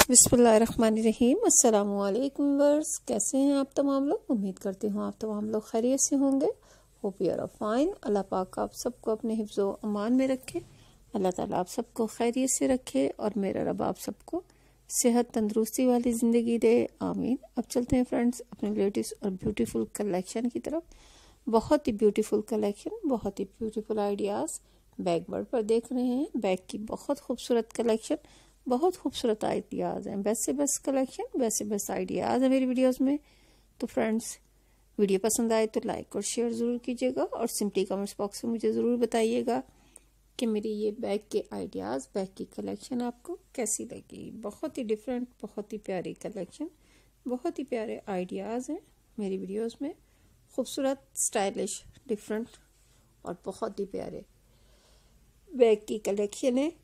बिस्मिल्लाहिर्रहमानिर्रहीम। अस्सलामुअलैकुम व्यूअर्स, कैसे हैं आप तमाम लोग। उम्मीद करती हूँ आप तमाम लोग खैरियत से होंगे। Hope you are fine. Allah पाक आप सबको अपने हिफ्ज़ व अमान में रखे। अल्लाह ताला आप सबको खैरियत से रखे और मेरा रब आप सबको सेहत तंदुरुस्ती वाली ज़िंदगी दे, आमीन। अब चलते हैं फ्रेंड्स अपने लेटेस्ट और ब्यूटीफुल कलेक्शन की तरफ। बहुत ही ब्यूटीफुल कलेक्शन, बहुत ही ब्यूटीफुल आइडियाज़ बैक वर्ड पर देख रहे हैं। बैग की बहुत खूबसूरत कलेक्शन, बहुत खूबसूरत आइडियाज़ हैं। बेस्ट से बेस्ट कलेक्शन, बेस्ट से बेस्ट आइडियाज़ हैं मेरी वीडियोस में। तो फ्रेंड्स, वीडियो पसंद आए तो लाइक और शेयर ज़रूर कीजिएगा और सिंपली कमेंट्स बॉक्स में मुझे ज़रूर बताइएगा कि मेरी ये बैग के आइडियाज़, बैग की कलेक्शन आपको कैसी लगी। बहुत ही डिफरेंट, बहुत ही प्यारी कलेक्शन, बहुत ही प्यारे आइडियाज़ हैं मेरी वीडियोज़ में। खूबसूरत, स्टाइलिश, डिफरेंट और बहुत ही प्यारे बैग की कलेक्शन है।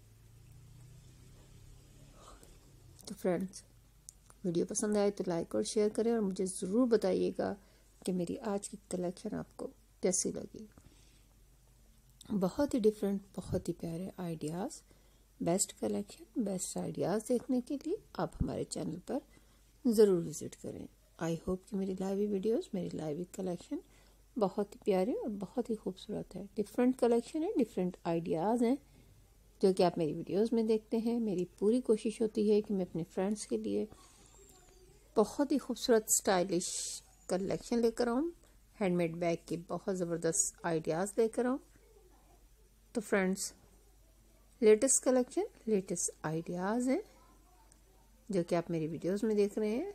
तो फ्रेंड्स, वीडियो पसंद आए तो लाइक और शेयर करें और मुझे ज़रूर बताइएगा कि मेरी आज की कलेक्शन आपको कैसी लगी। बहुत ही डिफरेंट, बहुत ही प्यारे ideas, best collection, best ideas देखने के लिए आप हमारे चैनल पर ज़रूर विज़िट करें। आई होप कि मेरी लाइव वीडियोस, मेरी लाइव कलेक्शन बहुत ही प्यारे और बहुत ही खूबसूरत है। डिफरेंट कलेक्शन है, डिफरेंट आइडियाज़ हैं जो कि आप मेरी वीडियोस में देखते हैं। मेरी पूरी कोशिश होती है कि मैं अपने फ्रेंड्स के लिए बहुत ही खूबसूरत स्टाइलिश कलेक्शन लेकर आऊँ, हैंडमेड बैग के बहुत ज़बरदस्त आइडियाज़ लेकर आऊँ। तो friends, latest collection, latest ideas हैं जो कि आप मेरी वीडियोस में देख रहे हैं।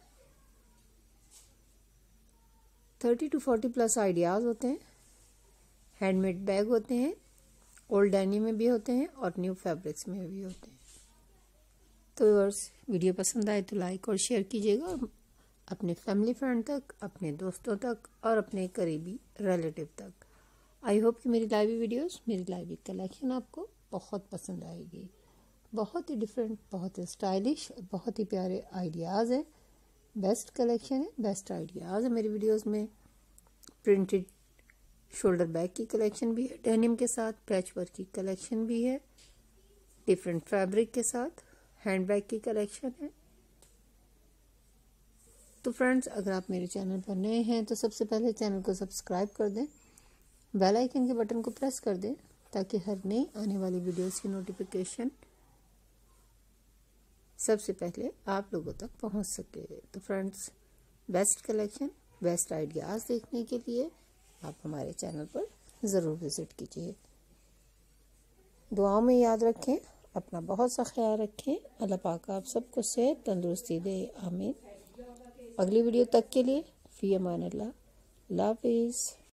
30 to 40 प्लस आइडियाज़ होते हैं। हैंडमेड बैग होते हैं, ओल्ड डेनिम में भी होते हैं और न्यू फैब्रिक्स में भी होते हैं। तो व्यूअर्स, वीडियो पसंद आए तो लाइक और शेयर कीजिएगा अपने फैमिली फ्रेंड तक, अपने दोस्तों तक और अपने करीबी रिलेटिव तक। आई होप कि मेरी लाइव वीडियोस, मेरी लाइव कलेक्शन आपको बहुत पसंद आएगी। बहुत ही डिफरेंट, बहुत ही स्टाइलिश और बहुत ही प्यारे आइडियाज़ हैं। बेस्ट कलेक्शन है, बेस्ट आइडियाज़ है मेरी वीडियोस में। प्रिंटेड शोल्डर बैग की कलेक्शन भी है, डेनिम के साथ पैच वर्क की कलेक्शन भी है, डिफरेंट फैब्रिक के साथ हैंड बैग की कलेक्शन है। तो फ्रेंड्स, अगर आप मेरे चैनल पर नए हैं तो सबसे पहले चैनल को सब्सक्राइब कर दें, बेल आइकन के बटन को प्रेस कर दें ताकि हर नई आने वाली वीडियोस की नोटिफिकेशन सबसे पहले आप लोगों तक पहुंच सके। तो friends, best collection, best ideas देखने के लिए आप हमारे चैनल पर ज़रूर विज़िट कीजिए। दुआओं में याद रखें, अपना बहुत सा ख्याल रखें। अल्लाह पाक आप सबको सेहत तंदुरुस्ती दे, आमीन। अगली वीडियो तक के लिए फ़ी अमान अल्लाह। अल्लाह हाफ़िज़।